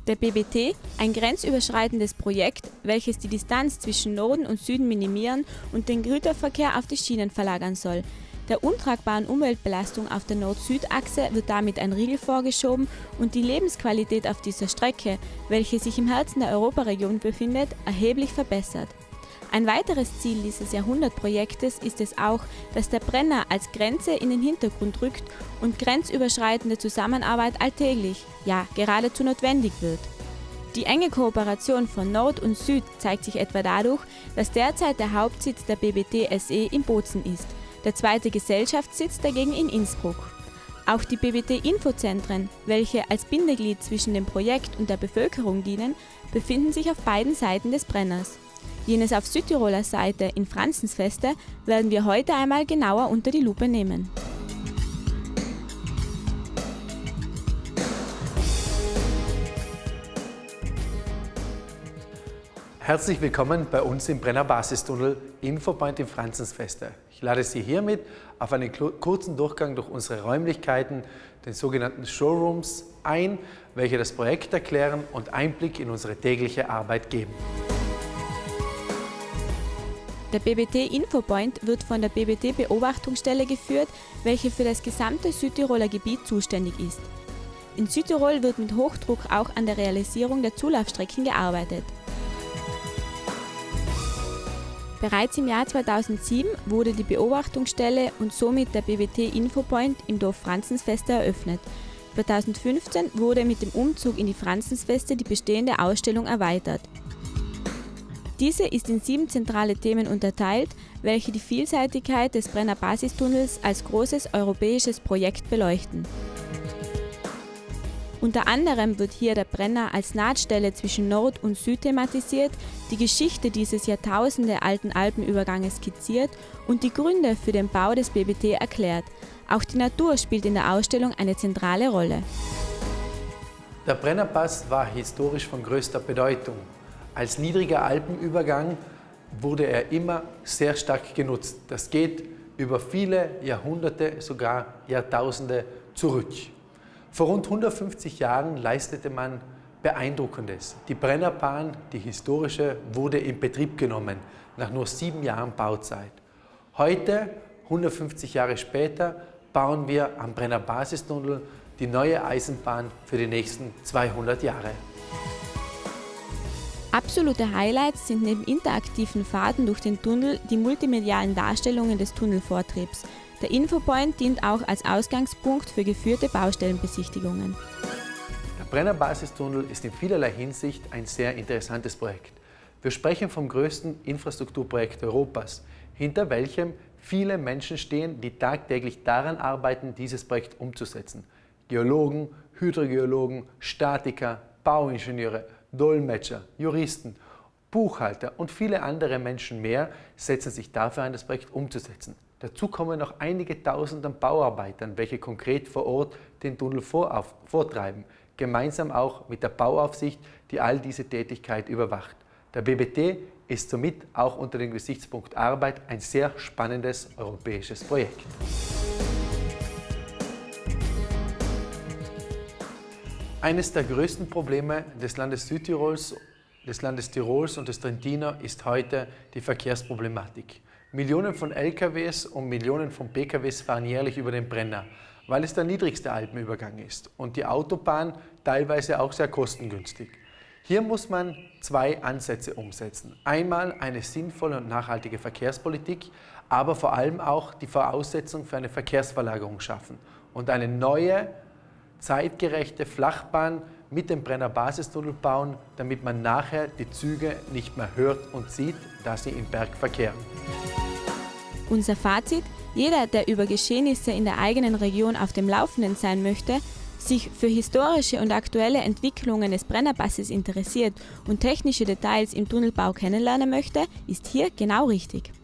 Der BBT, ein grenzüberschreitendes Projekt, welches die Distanz zwischen Norden und Süden minimieren und den Güterverkehr auf die Schienen verlagern soll. Der untragbaren Umweltbelastung auf der Nord-Süd-Achse wird damit ein Riegel vorgeschoben und die Lebensqualität auf dieser Strecke, welche sich im Herzen der Europaregion befindet, erheblich verbessert. Ein weiteres Ziel dieses Jahrhundertprojektes ist es auch, dass der Brenner als Grenze in den Hintergrund rückt und grenzüberschreitende Zusammenarbeit alltäglich, ja geradezu notwendig wird. Die enge Kooperation von Nord und Süd zeigt sich etwa dadurch, dass derzeit der Hauptsitz der BBT SE in Bozen ist, der zweite Gesellschaftssitz dagegen in Innsbruck. Auch die BBT-Infozentren, welche als Bindeglied zwischen dem Projekt und der Bevölkerung dienen, befinden sich auf beiden Seiten des Brenners. Jenes auf Südtiroler Seite in Franzensfeste werden wir heute einmal genauer unter die Lupe nehmen. Herzlich willkommen bei uns im Brenner Basistunnel Infopoint in Franzensfeste. Ich lade Sie hiermit auf einen kurzen Durchgang durch unsere Räumlichkeiten, den sogenannten Showrooms, ein, welche das Projekt erklären und Einblick in unsere tägliche Arbeit geben. Der BBT Infopoint wird von der BBT Beobachtungsstelle geführt, welche für das gesamte Südtiroler Gebiet zuständig ist. In Südtirol wird mit Hochdruck auch an der Realisierung der Zulaufstrecken gearbeitet. Bereits im Jahr 2007 wurde die Beobachtungsstelle und somit der BBT Infopoint im Dorf Franzensfeste eröffnet. 2015 wurde mit dem Umzug in die Franzensfeste die bestehende Ausstellung erweitert. Diese ist in 7 zentrale Themen unterteilt, welche die Vielseitigkeit des Brenner Basistunnels als großes europäisches Projekt beleuchten. Unter anderem wird hier der Brenner als Nahtstelle zwischen Nord und Süd thematisiert, die Geschichte dieses jahrtausendealten Alpenüberganges skizziert und die Gründe für den Bau des BBT erklärt. Auch die Natur spielt in der Ausstellung eine zentrale Rolle. Der Brennerpass war historisch von größter Bedeutung. Als niedriger Alpenübergang wurde er immer sehr stark genutzt. Das geht über viele Jahrhunderte, sogar Jahrtausende zurück. Vor rund 150 Jahren leistete man Beeindruckendes. Die Brennerbahn, die historische, wurde in Betrieb genommen, nach nur 7 Jahren Bauzeit. Heute, 150 Jahre später, bauen wir am Brenner Basistunnel die neue Eisenbahn für die nächsten 200 Jahre. Absolute Highlights sind neben interaktiven Fahrten durch den Tunnel die multimedialen Darstellungen des Tunnelvortriebs. Der Infopoint dient auch als Ausgangspunkt für geführte Baustellenbesichtigungen. Der Brenner Basistunnel ist in vielerlei Hinsicht ein sehr interessantes Projekt. Wir sprechen vom größten Infrastrukturprojekt Europas, hinter welchem viele Menschen stehen, die tagtäglich daran arbeiten, dieses Projekt umzusetzen. Geologen, Hydrogeologen, Statiker, Bauingenieure, Dolmetscher, Juristen, Buchhalter und viele andere Menschen mehr setzen sich dafür ein, das Projekt umzusetzen. Dazu kommen noch einige Tausend an Bauarbeitern, welche konkret vor Ort den Tunnel vortreiben, gemeinsam auch mit der Bauaufsicht, die all diese Tätigkeit überwacht. Der BBT ist somit auch unter dem Gesichtspunkt Arbeit ein sehr spannendes europäisches Projekt. Eines der größten Probleme des Landes Südtirols, des Landes Tirols und des Trentino ist heute die Verkehrsproblematik. Millionen von LKWs und Millionen von PKWs fahren jährlich über den Brenner, weil es der niedrigste Alpenübergang ist und die Autobahn teilweise auch sehr kostengünstig. Hier muss man 2 Ansätze umsetzen. Einmal eine sinnvolle und nachhaltige Verkehrspolitik, aber vor allem auch die Voraussetzung für eine Verkehrsverlagerung schaffen und eine neue, zeitgerechte Flachbahn mit dem Brenner Basistunnel bauen, damit man nachher die Züge nicht mehr hört und sieht, da sie im Berg verkehren. Unser Fazit: Jeder, der über Geschehnisse in der eigenen Region auf dem Laufenden sein möchte, sich für historische und aktuelle Entwicklungen des Brennerpasses interessiert und technische Details im Tunnelbau kennenlernen möchte, ist hier genau richtig.